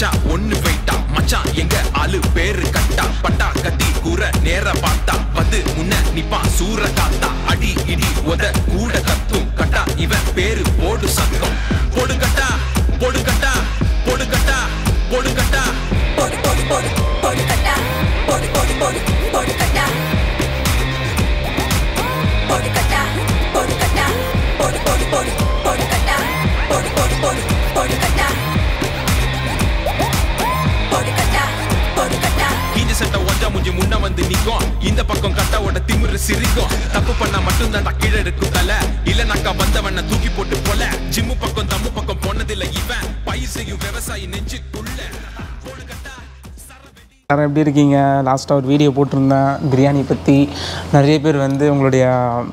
வச்சா ஒன்னு வெயிட்டா மச்சான் எங்க ஆளு பேரு கட்டா பட்டா கத்தி கூற நேர பார்த்தா வந்து முன்ன நிப்பா சூற காத்தா அடி இடி உத கூட கத்தும் கட்டா இவன் பேரு போடு சத்தம் போடு கட்டா போடு கட்டா போடு கட்டா போடு கட்டா போடு போடு போடு போடு கட்டா போடு போடு போடு போடு கட்டா போடு கட்டா போடு கட்டா போடு போடு போடு போடு கட்டா போடு போடு போடு போடு கட்டா போடு கட்டா போடு கட்டா கீஞ்ச சட்ட ஒஞ்சா முஞ்சி முன்ன வந்து நிக்கும் இந்த பக்கம் கட்டாவோட திமிரு சிரிக்கும் தப்பு பண்ணா மட்டும் தான் கீழே இருக்கும் தலை இல்ல நாக்கா வந்தவன தூக்கி போட்டு போல ஜிம்மு பக்கம் தம்மு பக்கம் போனதில்லை இவன் பயிர் செய்யும் விவசாயி நெஞ்சுக்குள்ள போடு கட்டா எல்லாரும் எப்படி இருக்கீங்க? லாஸ்ட்டாக ஒரு வீடியோ போட்டிருந்தேன் பிரியாணி பற்றி. நிறைய பேர் வந்து உங்களுடைய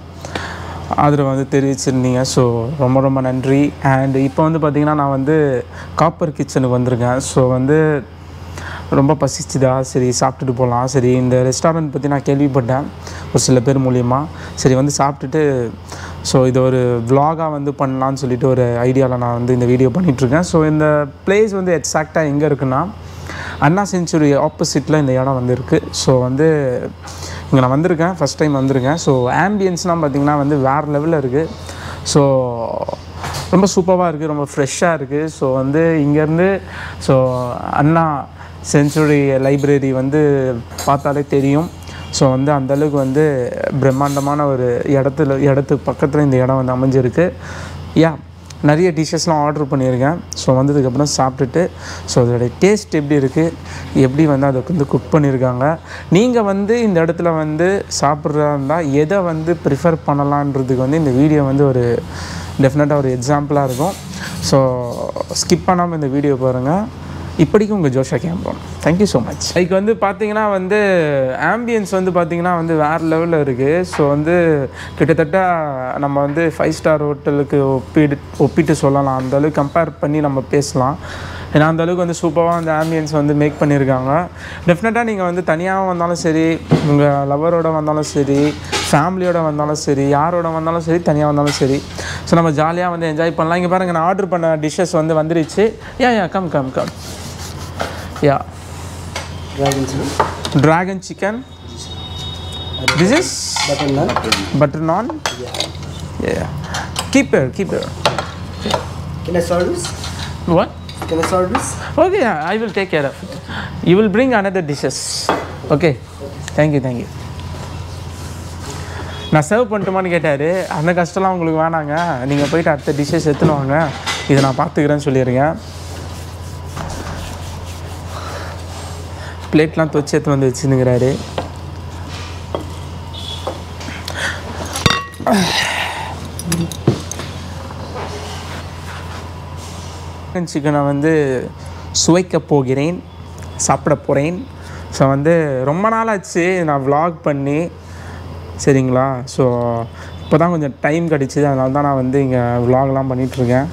ஆதரவை வந்து தெரிவிச்சிருந்தீங்க. ஸோ ரொம்ப ரொம்ப நன்றி. அண்ட் இப்போ வந்து பார்த்திங்கன்னா நான் வந்து காப்பர் கிச்சனுக்கு வந்திருக்கேன். ஸோ வந்து ரொம்ப பசிச்சுதா, சரி சாப்பிட்டுட்டு போகலாம். சரி இந்த ரெஸ்டாரண்ட் பற்றி நான் கேள்விப்பட்டேன் ஒரு சில பேர் மூலியமாக. சரி வந்து சாப்பிட்டுட்டு ஸோ இது ஒரு vlog-ஆக வந்து பண்ணலான்னு சொல்லிட்டு ஒரு ஐடியாவில் நான் வந்து இந்த வீடியோ பண்ணிகிட்ருக்கேன். ஸோ இந்த பிளேஸ் வந்து எக்ஸாக்டாக எங்கே இருக்குன்னா அண்ணா செஞ்சுரி ஆப்போசிட்டில் இந்த இடம் வந்து இருக்குது. ஸோ வந்து இங்கே நான் வந்திருக்கேன், ஃபஸ்ட் டைம் வந்திருக்கேன். ஸோ ஆம்பியன்ஸ்லாம் பார்த்திங்கன்னா வந்து வேறு லெவலில் இருக்குது. ஸோ ரொம்ப சூப்பராக இருக்குது, ரொம்ப ஃப்ரெஷ்ஷாக இருக்குது. ஸோ வந்து இங்கேருந்து ஸோ அண்ணா செஞ்சுரி லைப்ரரி வந்து பார்த்தாலே தெரியும். ஸோ வந்து அந்தளவுக்கு வந்து பிரம்மாண்டமான ஒரு இடத்துக்கு பக்கத்தில் இந்த இடம் வந்து அமைஞ்சிருக்கு. நிறைய டிஷ்ஷஸ்லாம் ஆர்டர் பண்ணியிருக்கேன். ஸோ வந்ததுக்கப்புறம் சாப்பிட்டுட்டு ஸோ அதோடைய டேஸ்ட் எப்படி இருக்குது, எப்படி வந்து அதை வந்து குக் பண்ணியிருக்காங்க, நீங்கள் வந்து இந்த இடத்துல வந்து சாப்பிட்றதா இருந்தால் எதை வந்து ப்ரிஃபர் பண்ணலான்றதுக்கு வந்து இந்த வீடியோ வந்து ஒரு டெஃபினட்டாக ஒரு எக்ஸாம்பிளாக இருக்கும். ஸோ ஸ்கிப் பண்ணாமல் இந்த வீடியோ பாருங்கள். இப்படிக்கும் உங்கள் ஜோஷா கேம்பம். Thank you so much. இதுக்கு வந்து பார்த்திங்கன்னா வந்து ஆம்பியன்ஸ் வந்து பார்த்திங்கன்னா வந்து வேறு லெவலில் இருக்குது. ஸோ வந்து கிட்டத்தட்ட நம்ம வந்து 5 ஸ்டார் ஹோட்டலுக்கு ஒப்பிட்டு சொல்லலாம். அந்தளவுக்கு கம்பேர் பண்ணி நம்ம பேசலாம். ஏன்னா அந்தளவுக்கு வந்து சூப்பராக அந்த ஆம்பியன்ஸ் வந்து மேக் பண்ணியிருக்காங்க. டெஃபினட்டாக நீங்கள் வந்து தனியாக வந்தாலும் சரி, உங்கள் லவரோடு வந்தாலும் சரி, ஃபேமிலியோடு வந்தாலும் சரி, யாரோட வந்தாலும் சரி, தனியாக வந்தாலும் சரி, ஸோ நம்ம ஜாலியாக வந்து என்ஜாய் பண்ணலாம். இங்கே பாருங்கள், நான் ஆர்டர் பண்ண டிஷ்ஷஸ் வந்து வந்துருச்சு. Come dragon chicken. This is butter naan. Keep here. Can I serve this? What? Can I serve this? Okay, I will take care of it. You will bring another dishes. Okay. Thank you. நான் serve பண்ணிட்டுமான்னு கேட்டார். அந்த கஷ்டம்லாம் உங்களுக்கு வேணாங்க, நீங்கள் போய்ட்டு அடுத்த டிஷ்ஷஸ் எடுத்துன்னு வாங்க, இதை நான் பார்த்துக்கிறேன்னு சொல்லியிருக்கேன். பிளேட்லாம் துவச்சி எடுத்து வந்து வச்சுருக்கிறாரு. சிக்கனை வந்து சுவைக்க போகிறேன், சாப்பிட போகிறேன். ஸோ வந்து ரொம்ப நாள் ஆச்சு நான் vlog பண்ணி, சரிங்களா? ஸோ இப்போ தான் கொஞ்சம் டைம் கிடச்சிது, அதனால தான் நான் வந்து இங்கே vlogலாம் பண்ணிகிட்ருக்கேன்.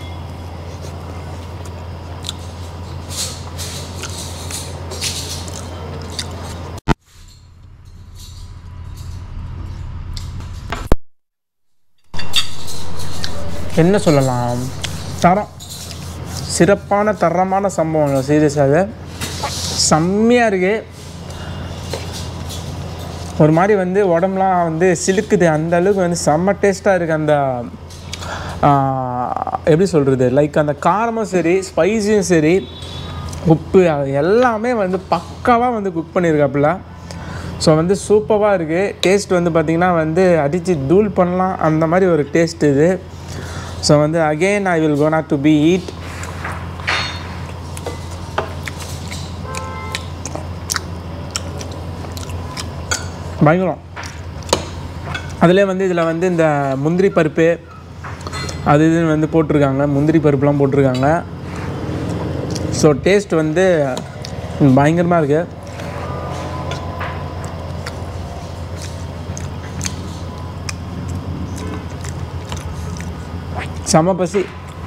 என்ன சொல்லலாம், சிறப்பான தரமான சம்பவம். சீரியஸாக செம்மையாக இருக்குது. ஒரு மாதிரி வந்து உடம்புலாம் வந்து சிலுக்குது, அந்த அளவுக்கு வந்து செம்ம டேஸ்ட்டாக இருக்குது. அந்த எப்படி சொல்கிறது, லைக் அந்த காரமும் சரி, ஸ்பைஸியும் சரி, உப்பு எல்லாமே வந்து பக்காவாக வந்து குக் பண்ணியிருக்காப்புல. ஸோ வந்து சூப்பராக இருக்குது. டேஸ்ட் வந்து பார்த்திங்கன்னா வந்து அடித்து தூள் பண்ணலாம், அந்த மாதிரி ஒரு டேஸ்ட் இது. ஸோ வந்து again I will gonna to be eat. பயங்கரம். அதிலே வந்து இதில் வந்து இந்த முந்திரி பருப்பு அது இதுன்னு வந்து போட்டிருக்காங்க, முந்திரி பருப்புலாம் போட்டிருக்காங்க. ஸோ டேஸ்ட் வந்து பயங்கரமாக இருக்குது. செம பசி.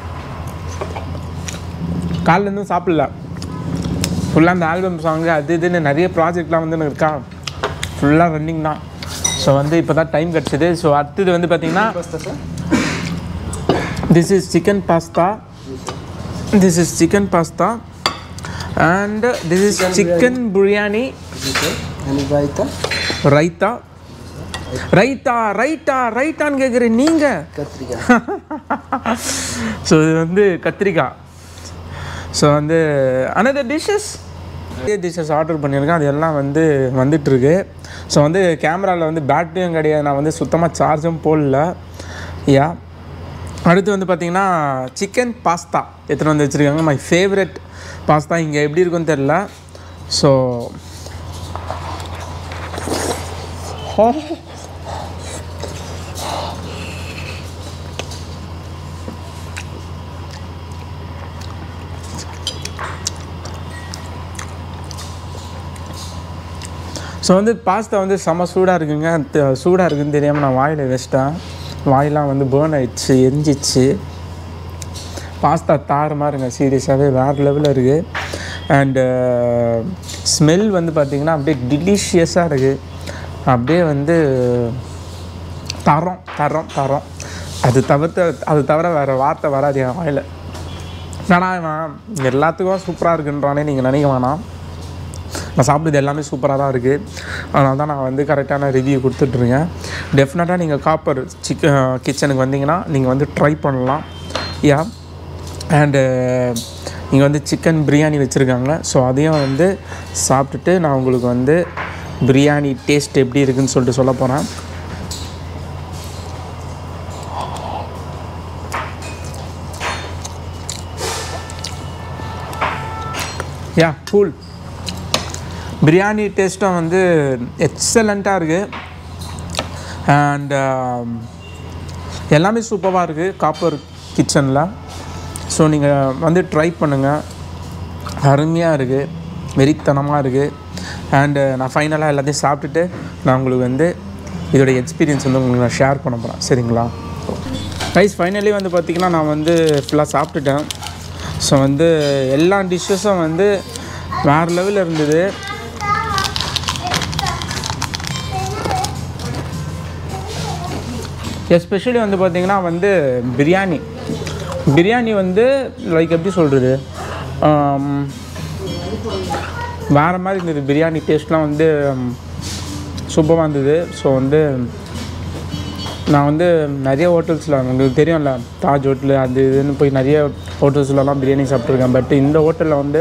காலிலேருந்தும் சாப்பிடல, ஃபுல்லாக அந்த ஆல்பம் சாங்கு அது இதுன்னு நிறைய ப்ராஜெக்ட்லாம் வந்து எனக்கு இருக்கா, ஃபுல்லாக ரன்னிங் தான். ஸோ வந்து இப்போ தான் டைம் கிடச்சிது. ஸோ அடுத்தது வந்து பார்த்திங்கன்னா this is chicken pasta. and this is chicken biryani. And raita. Raita. ரைட்டான்னு கேட்குறேன் நீங்கள். கத்திரிக்காய். ஸோ இது வந்து கத்திரிக்காய். ஸோ வந்து another dishes ஆர்டர் பண்ணியிருக்கேன். அது எல்லாம் வந்து வந்துட்டுருக்கு. ஸோ வந்து கேமராவில் வந்து பேட்டரியும் கிடையாது, நான் வந்து சுத்தமாக சார்ஜும் போடல. யா, அடுத்து வந்து பார்த்திங்கன்னா சிக்கன் பாஸ்தா எத்தனை வந்து வச்சுருக்காங்க. My favourite pasta. இங்கே எப்படி இருக்குன்னு தெரில. ஸோ வந்து பாஸ்தா வந்து செம்ம சூடாக இருக்குங்க. சூடாக இருக்குதுன்னு தெரியாமல் நான் வாயில் வச்சிட்டேன். வாயெலாம் வந்து பேர்ன் ஆகிடுச்சு, எரிஞ்சிச்சு. பாஸ்தா தாறுமா இருங்க, சீரியஸாகவே வேறு லெவலில் இருக்குது. அண்டு ஸ்மெல் வந்து பார்த்திங்கன்னா அப்படியே டிலிஷியஸாக இருக்குது. அப்படியே வந்து தரம் அது தவிர வேறு வார்த்தை வராது என் வாயில். ஆனால் எல்லாத்துக்கும் சூப்பராக இருக்குன்றானே நீங்கள் நினைக்க வேணாம். நான் சாப்பிட்றது எல்லாமே சூப்பராக தான் இருக்குது. அதனால தான் நான் வந்து கரெக்டான ரிவ்யூ கொடுத்துட்ருக்கேன். டெஃபினட்டாக நீங்கள் காப்பர் கிச்சனுக்கு வந்தீங்கன்னா நீங்கள் வந்து ட்ரை பண்ணலாம். யா, அண்டு இங்கே வந்து சிக்கன் பிரியாணி வச்சுருக்காங்க. ஸோ அதையும் வந்து சாப்பிட்டுட்டு நான் உங்களுக்கு வந்து பிரியாணி டேஸ்ட் எப்படி இருக்குதுன்னு சொல்லிட்டு சொல்ல போகிறேன். யா, கூல். பிரியாணி டேஸ்ட்டும் வந்து எக்ஸலண்ட்டாக இருக்குது. அண்ட் எல்லாமே சூப்பராக இருக்குது காப்பர் கிச்சனில். ஸோ நீங்கள் வந்து ட்ரை பண்ணுங்கள். அருமையாக இருக்குது, வெறித்தனமாக இருக்குது. அண்டு நான் ஃபைனலாக எல்லாத்தையும் சாப்பிட்டுட்டு நான் உங்களுக்கு வந்து இதோடைய எக்ஸ்பீரியன்ஸ் வந்து உங்களுக்கு நான் ஷேர் பண்ண போகிறேன். சரிங்களா கைஸ்? ஃபைனலி வந்து பார்த்திங்கன்னா நான் வந்து ஃபுல்லாக சாப்பிட்டுட்டேன். ஸோ வந்து எல்லா டிஷ்ஷஸும் வந்து வேறு லெவலில் இருந்தது. எஸ்பெஷலி வந்து பார்த்திங்கன்னா வந்து பிரியாணி வந்து லைக் எப்படி சொல்கிறது, வேறு மாதிரி இருந்தது. பிரியாணி டேஸ்ட்லாம் வந்து சூப்பராக இருந்தது. ஸோ வந்து நான் வந்து நிறைய ஹோட்டல்ஸில், உங்களுக்கு தெரியும்ல, தாஜ் ஹோட்டலு அது இதுன்னு போய் நிறைய ஹோட்டல்ஸ்லலாம் பிரியாணி சாப்பிட்ருக்கேன். பட் இந்த ஹோட்டலில் வந்து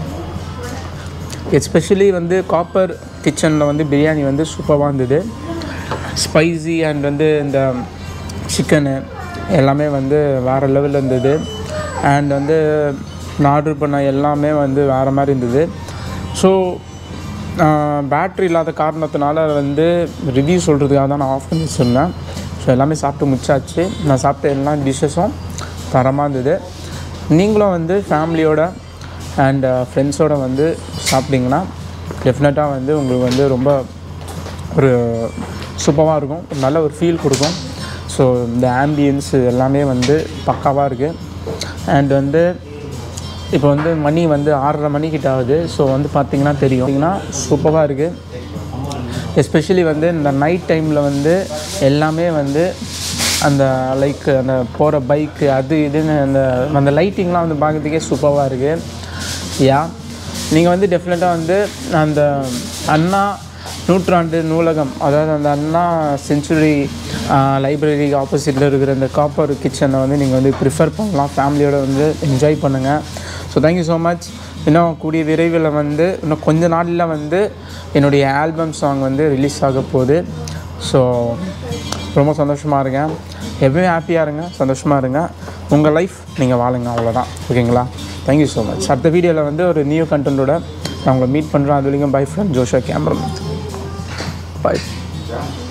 எஸ்பெஷலி வந்து காப்பர் கிச்சனில் வந்து பிரியாணி வந்து சூப்பராக இருந்தது. ஸ்பைசி அண்ட் வந்து இந்த சிக்கனு எல்லாமே வந்து வேறு லெவலில் இருந்தது. அண்ட் வந்து நான் ஆர்டர் பண்ண எல்லாமே வந்து வேறு மாதிரி இருந்தது. ஸோ பேட்ரி இல்லாத காரணத்தினால வந்து ரிவ்யூ சொல்கிறதுக்காக தான் நான் ஆஃப் பண்ணி சொன்னேன். ஸோ எல்லாமே சாப்பிட்டு முடிச்சாச்சு. நான் சாப்பிட்ட எல்லா டிஷ்ஷஸும் தரமாக இருந்தது. நீங்களும் வந்து ஃபேமிலியோட அண்ட் ஃப்ரெண்ட்ஸோடு வந்து சாப்பிட்டிங்கன்னா டெஃபினட்டாக வந்து உங்களுக்கு வந்து ரொம்ப ஒரு சூப்பராக இருக்கும், நல்ல ஒரு ஃபீல் கொடுக்கும். ஸோ இந்த ஆம்பியன்ஸ் எல்லாமே வந்து பக்காவாக இருக்குது. அண்ட் வந்து இப்போ வந்து மணி வந்து 6:30 மணிக்கிட்ட ஆகுது. ஸோ வந்து பார்த்திங்கன்னா தெரியும் சூப்பராக இருக்குது. எஸ்பெஷலி வந்து இந்த நைட் டைமில் வந்து எல்லாமே வந்து அந்த லைக் அந்த போகிற பைக்கு அது இதுன்னு அந்த லைட்டிங்லாம் வந்து பார்க்குறதுக்கே சூப்பராக இருக்குது. யா, நீங்கள் வந்து டெஃபினட்டாக வந்து அந்த அண்ணா நூற்றாண்டு நூலகம், அதாவது அந்த அண்ணா செஞ்சுரி லைப்ரரி ஆப்போசிட்டில் இருக்கிற இந்த காப்பர் கிச்சனை வந்து நீங்கள் வந்து ப்ரிஃபர் பண்ணலாம். ஃபேமிலியோடு வந்து என்ஜாய் பண்ணுங்கள். So thank you so much. இன்னும் கூடிய விரைவில் வந்து இன்னும் கொஞ்ச நாளில் வந்து என்னுடைய ஆல்பம் சாங் வந்து ரிலீஸ் ஆக போகுது. ஸோ ரொம்ப சந்தோஷமாக இருங்க. எப்பவுமே ஹாப்பியாக இருங்க, சந்தோஷமாக இருங்க. உங்கள் லைஃப் நீங்கள் வாழுங்க, அவ்வளோதான். ஓகேங்களா? Thank you so much. அடுத்த வீடியோவில் வந்து ஒரு நியூ கண்டென்ட்டோட நான் உங்களை மீட் பண்ணுறேன். அது வரைக்கும் பை ஃப்ரம் ஜோஷா கேமராமேன். Bye.